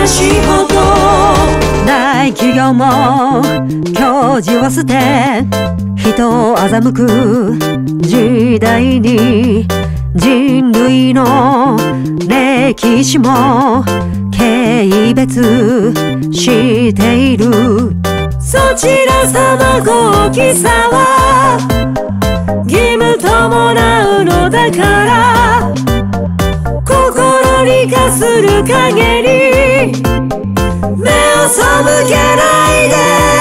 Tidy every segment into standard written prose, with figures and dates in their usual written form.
昔ほど大企業も矜持を捨て人を欺く時代に人類の歴史も軽蔑している。そちら様ご大きさは義務伴うのだから心に化する限り目を背けないで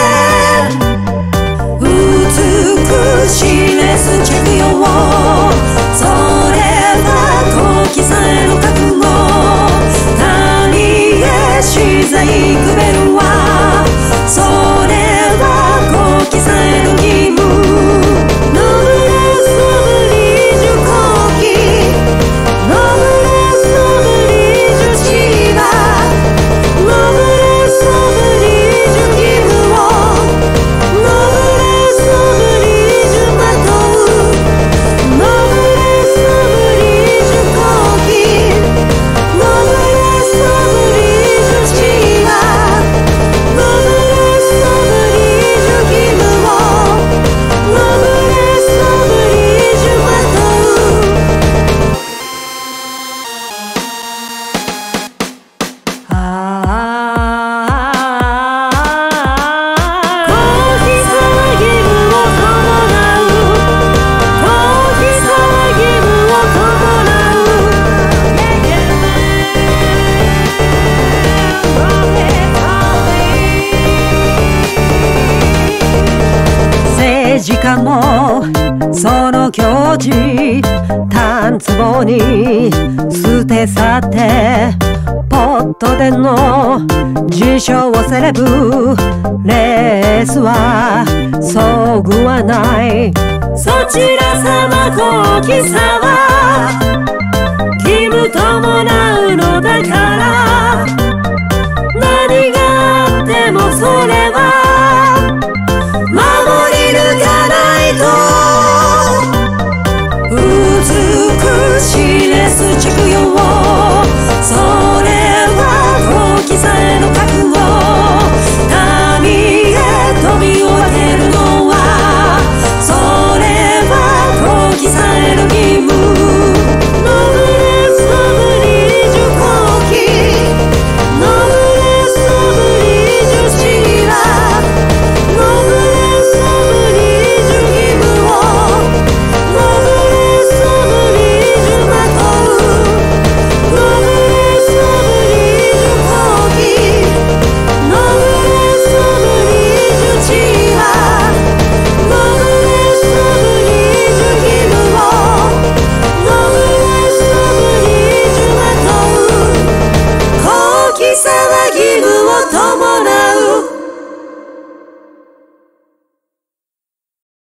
美しい示す着用それは好奇さへの覚悟谷へしざいくべるわそれは好奇さへの義務ノブレスノブリージュ好奇ノブレスノブリージュシーバノブレスノブリージュ義務をノブレスノブリージュまとうノブレスノブリージュ好奇ノブレスノブリージュシーバノブレスノブリージュ義務をノブレスノブリージュまとう好奇さは義務を伴う好奇さは義務を伴う政治家もその矜持炭壺に捨て去ってポットでの自称セレブレースはそぐわないそちら様好奇さは義務伴うのだから